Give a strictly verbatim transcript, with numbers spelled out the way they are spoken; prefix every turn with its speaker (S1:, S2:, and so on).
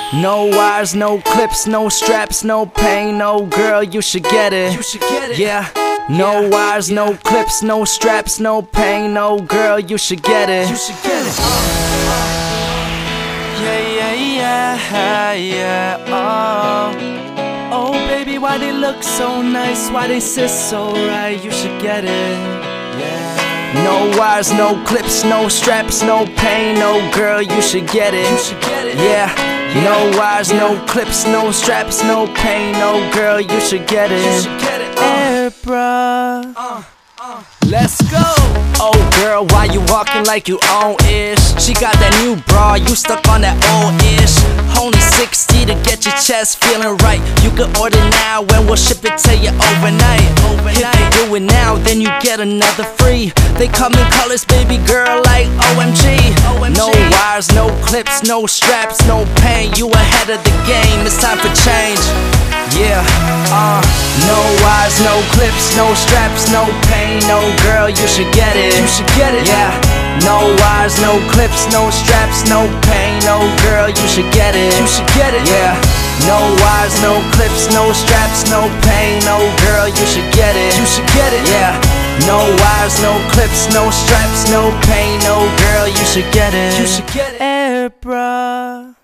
S1: No wires, no clips, no straps, no pain, no girl, you should get it.
S2: You should get it.
S1: Yeah. No
S2: Yeah.
S1: wires, no clips, no straps, no pain, no girl, you should get it.
S2: You should get it. Yeah, yeah, yeah, yeah. Oh, oh, baby, why they look so nice? Why they sit so right? You should get it. Yeah.
S1: No wires, no clips, no straps, no pain, no girl, you should get it.
S2: You should get it.
S1: Yeah.
S2: Yeah.
S1: No wires,
S2: Yeah.
S1: no clips, no straps, no pain, no girl, you should get it.
S2: You should get it. Uh,
S1: bruh.
S2: uh, uh. Let's go.
S1: Oh girl, why you walking like you own ish? She got that new bra, you stuck on that old ish. Only sixty to get your chest feeling right. You can order now and we'll ship it to you overnight. Overnight. If you do it now, then you get another free. They come in colors, baby girl, like O M G.
S2: O M G.
S1: No wires, no clips, no straps, no pain. You ahead of the game, it's time for change. Yeah, uh, no wires, no clips, no straps, no pain, no girl, you should get it.
S2: You should get it.
S1: Yeah, no wires, no clips, no straps, no pain, no girl, you should get it.
S2: You should get it.
S1: Yeah, no wires, no clips, no straps, no pain, no girl, you should get it.
S2: You should get it.
S1: Yeah, no wires, no clips, no straps, no pain, no girl, you should get it.
S2: You should get it.
S1: Eh, bruh.